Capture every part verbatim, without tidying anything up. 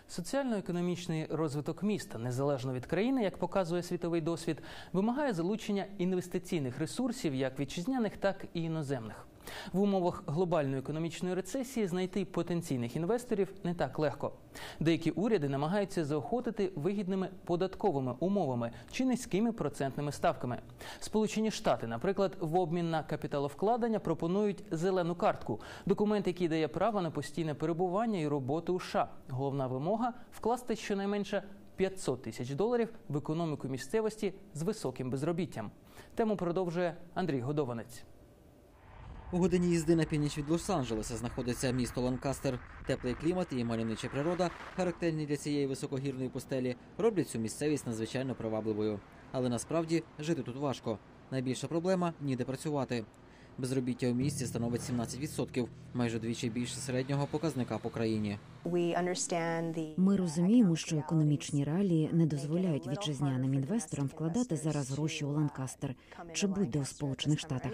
Соціально-економічний розвиток міста, незалежно від країни, як показує світовий досвід, вимагає залучення інвестиційних ресурсів як вітчизняних, так і іноземних. В умовах глобальної економічної рецесії знайти потенційних інвесторів не так легко. Деякі уряди намагаються заохотити вигідними податковими умовами чи низькими процентними ставками. Сполучені Штати, наприклад, в обмін на капіталовкладення пропонують зелену картку – документ, який дає право на постійне перебування і роботу у США. Головна вимога – вкласти щонайменше п'ятсот тисяч доларів в економіку місцевості з високим безробіттям. Тему продовжує Андрій Годованець. У годині їзди на північ від Лос-Анджелеса знаходиться місто Ланкастер. Теплий клімат і мальовнича природа, характерні для цієї високогірної пустелі, роблять цю місцевість надзвичайно привабливою. Але насправді жити тут важко. Найбільша проблема – ніде працювати. Безробіття у місті становить сімнадцять відсотків, майже двічі більше середнього показника по країні. Ми розуміємо, що економічні реалії не дозволяють вітчизняним інвесторам вкладати зараз гроші у Ланкастер чи будь-де у Сполучених Штатах.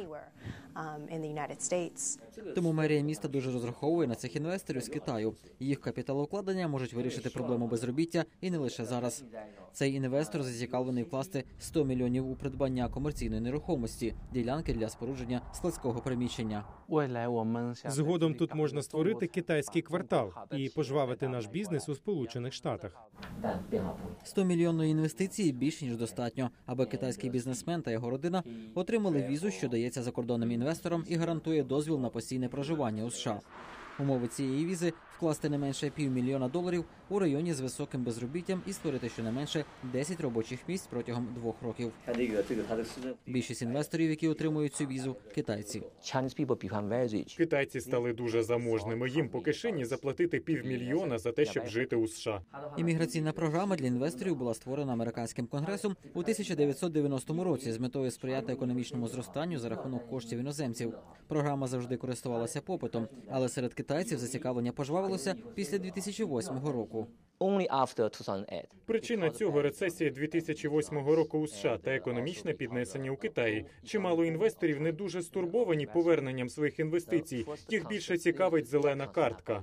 Тому мерія міста дуже розраховує на цих інвесторів з Китаю. Їх капіталовкладення можуть вирішити проблему безробіття і не лише зараз. Цей інвестор зацікавлений вкласти сто мільйонів у придбання комерційної нерухомості, ділянки для спорудження складського приміщення. Згодом тут можна створити китайський квартал і пожвавити наш бізнес у Сполучених Штатах. сто мільйонної інвестиції більш ніж достатньо, аби китайський бізнесмен та його родина отримали візу, що дається закордонним інвесторам і гарантує дозвіл на постійне проживання у США. Умови цієї візи – вкласти не менше півмільйона доларів у районі з високим безробіттям і створити щонайменше десять робочих місць протягом двох років. Більшість інвесторів, які отримують цю візу – китайці. Китайці стали дуже заможними. Їм по кишені заплатити півмільйона за те, щоб жити у США. Імміграційна програма для інвесторів була створена американським конгресом у тисяча дев'ятсот дев'яностому році з метою сприяти економічному зростанню за рахунок коштів іноземців. Програма завжди користувалася попитом, але серед китайців зацікавлення пожвавилося після дві тисячі восьмого року. Причина цього – рецесія дві тисячі восьмого року у США та економічне піднесення у Китаї. Чимало інвесторів не дуже стурбовані поверненням своїх інвестицій. Їх більше цікавить зелена картка.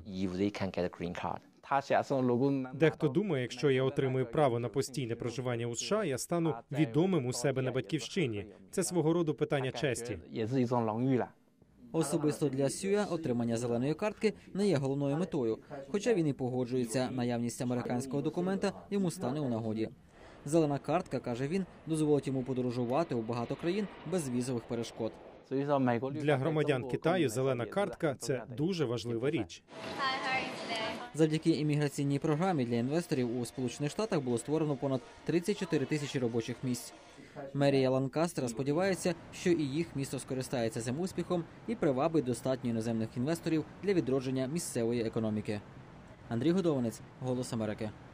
Дехто думає, якщо я отримую право на постійне проживання у США, я стану відомим у себе на батьківщині. Це свого роду питання честі. Особисто для Сюя отримання зеленої картки не є головною метою. Хоча він і погоджується, наявність американського документа йому стане у нагоді. Зелена картка, каже він, дозволить йому подорожувати у багато країн без візових перешкод. Для громадян Китаю зелена картка – це дуже важлива річ. Завдяки імміграційній програмі для інвесторів у Сполучених Штатах було створено понад тридцять чотири тисячі робочих місць. Мерія Ланкастера сподівається, що і їх місто скористається цим успіхом і привабить достатньо іноземних інвесторів для відродження місцевої економіки. Андрій Годованець, Голос Америки.